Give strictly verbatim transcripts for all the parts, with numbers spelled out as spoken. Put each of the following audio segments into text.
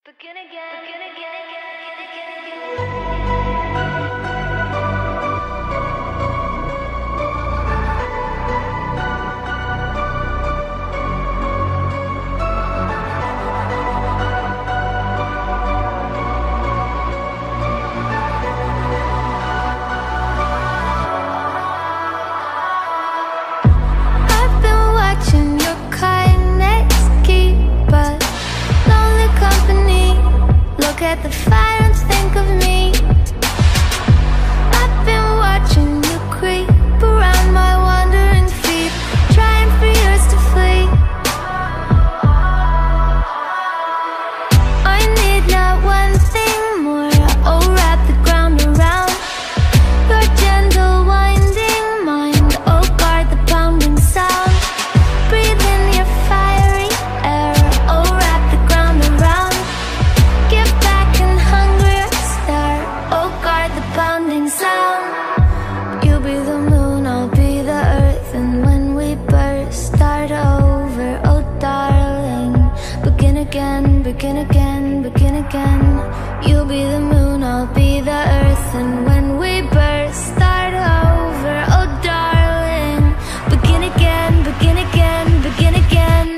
Begin again, begin again, again, again, again, again. I've been watching your kindness keep us lonely company. Look at the fire and think of me. I've been watching you creep around my wandering feet, trying for years to flee. I need not one thing more. Oh, wrap the ground around your gentle winding mind. Oh, guard the pounding sound. Breathe in your fiery air. Oh, wrap the ground around. Give back and hungrier stare. Oh, guard the pounding sound. You'll be the moon, I'll be the earth, and when we burst, start over. Oh, darling, begin again, begin again, begin again. You'll be the moon, I'll be the earth, and when we burst, start over. Oh, darling, begin again, begin again, begin again.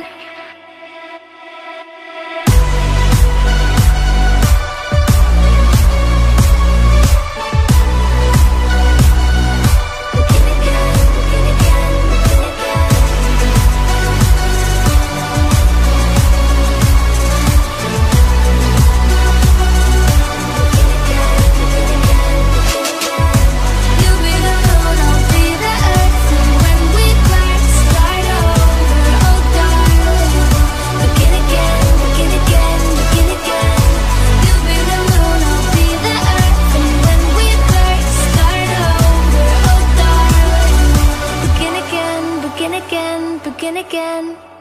You'll be the moon, I'll be the earth, and when we burst, start over. Oh, darling, begin again, begin again, begin again. You'll be the moon, I'll be the earth, and when we burst, start over. Oh, darling, begin again, begin again, begin again.